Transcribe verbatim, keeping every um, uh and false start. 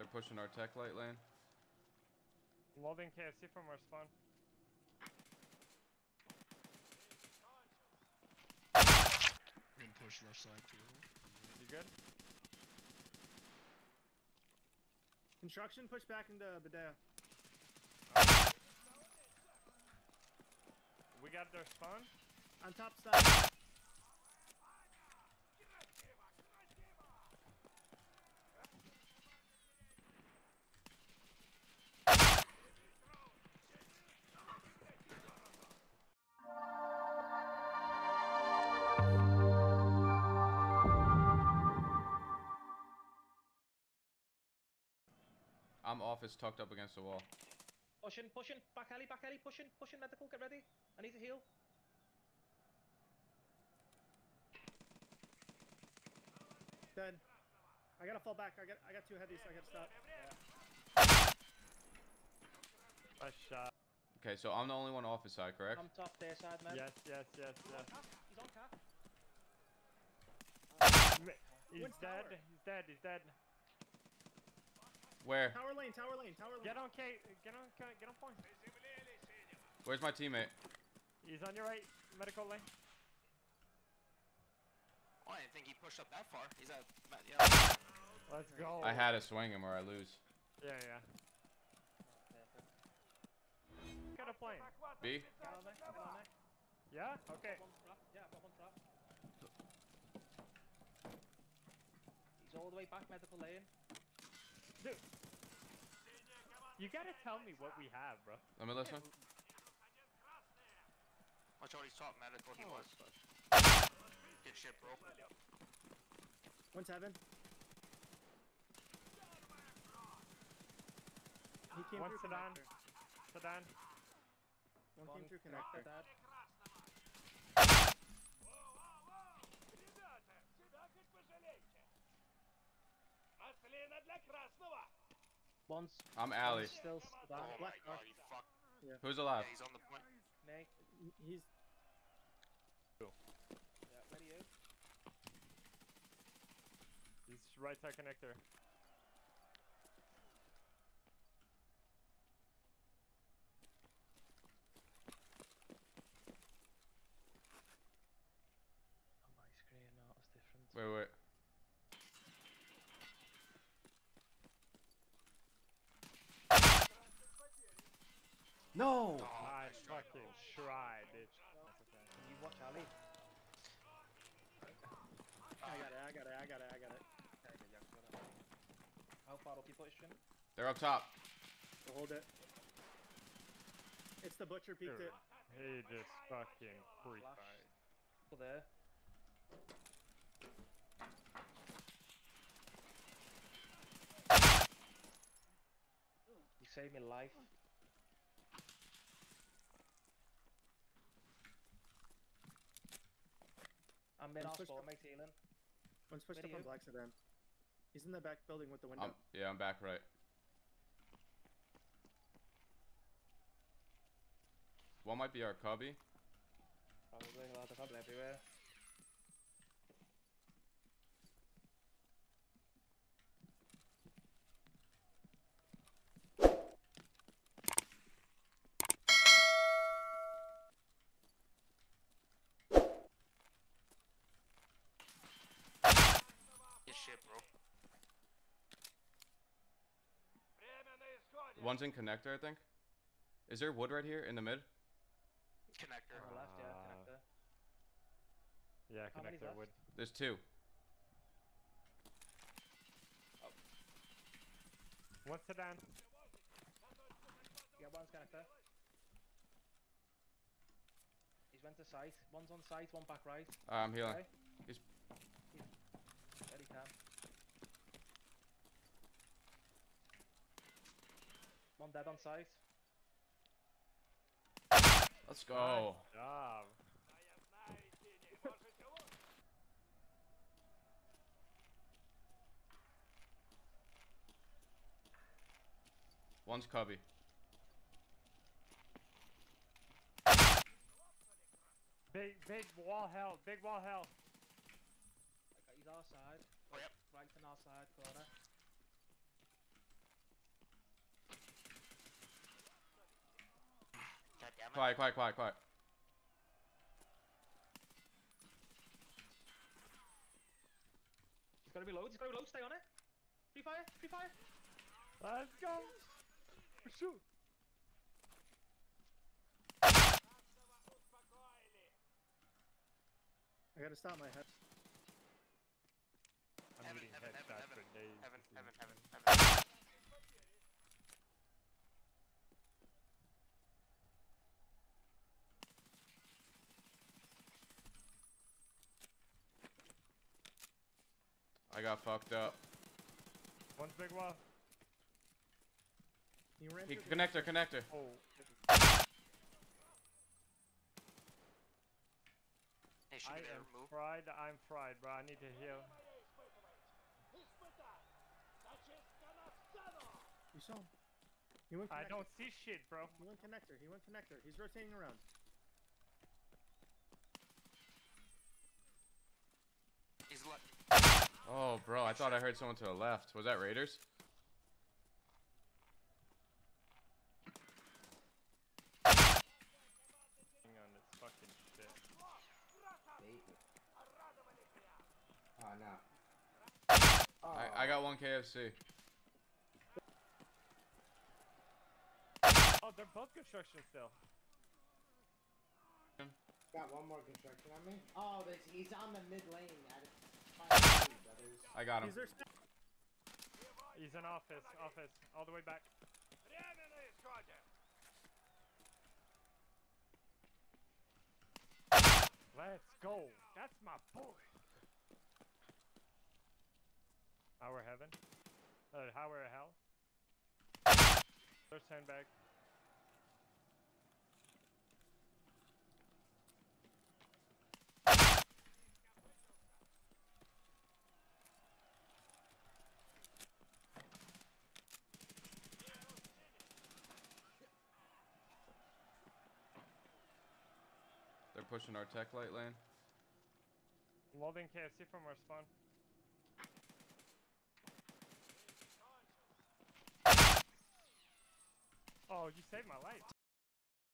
pushing our tech light lane. Loading K F C from our spawn. We're gonna push left side too. You good? Construction, push back into Badea. We got their spawn. On top side. I'm office tucked up against the wall. Pushing, pushing, back alley, back alley, pushing, pushing, medical, get ready. I need to heal. Dead. I gotta fall back. I got I got two heavies, so I gotta stop. Yeah. Nice shot. Okay, so I'm the only one office side, correct? I'm top there side, man. Yes, yes, yes, yes. He's on cap. He's When's dead, tower? he's dead, he's dead. Where? Tower lane, tower lane, tower lane. Get on K, get on, get on point. Where's my teammate? He's on your right, medical lane. Oh, I didn't think he pushed up that far. He's at, yeah. Let's go. I had to swing him or I lose. Yeah, yeah. Got a plane. B? Get on there, get on there. Yeah? Okay. One trap. Yeah, I've got one trap. He's all the way back, medical lane. Dude. You gotta tell me what we have, bro. Let me listen. Watch out, he's top medical. He was. Good shit, bro. One's heaven. He came One through sedan. connector. Sedan. One One came through connector connector. dead. One's I'm alley. one's still Oh down. my Left god, arc. he fucked. Yeah. Who's alive? Yeah, he's on the point. Me. He's Yeah, ready you. He's right side connector. On my screen, not as different. Wait, wait. No! Oh, I nice try. fucking tried, bitch. Can you watch Ali? I got it, I got it, I got it, I got it. How far up you pushing? They're up top. So hold it. It's the butcher peeked Dude, it. he just fucking creeped Flash. by. Over there. You saved me life. I'm in One's our pushed spot, up. mate, healing. One's pushed Where up are on you? black sedan. He's in the back building with the window. I'm, yeah, I'm back right. One might be our cubby. Probably a lot of trouble everywhere. Good shit, bro. One's in connector, I think. Is there wood right here in the mid? Connector. On the left, yeah, Uh, connector. Yeah, How many's connector left? would. There's two. One sedan. Yeah, one's connector. He's went to site. One's on site, one back right. Uh, I'm healing. Okay. He's There he can. One dead on site. Let's go. Nice job. One's cubby. Big, big wall held. Big wall held. Okay, he's our side. Oh, yep. Right on our side corner. damn it. Quiet, quiet, quiet, quiet. It's gotta be low. It's gotta be low. Stay on it. Free fire. Free fire. Let's go. Shoot. I gotta stop my head. I'm Heaven, eating heaven, heaven, headshots heaven, for days. heaven, this heaven, season. heaven, heaven. I got fucked up. One's big wall. He ran He, through the- connector, connector. Oh. Hey, should I we am move? fried. I'm fried, bro. I need to heal. You saw him. He went I connector. don't see shit, bro. He went connector. He went connector. He's rotating around. He's le- Oh, bro, I thought I heard someone to the left. Was that Raiders? On this fucking shit. Oh no. I, I got one K F C. Oh, they're both construction still. Got one more construction on me. Oh, there's, he's on the mid lane. I find two, brothers. I got him. He's there. He's in office. Office. All the way back. Let's go. That's my boy. Our heaven. Uh, our hell. There's sandbag. They're pushing our tech light lane. Loading K F C from our spawn. Oh, you saved my life.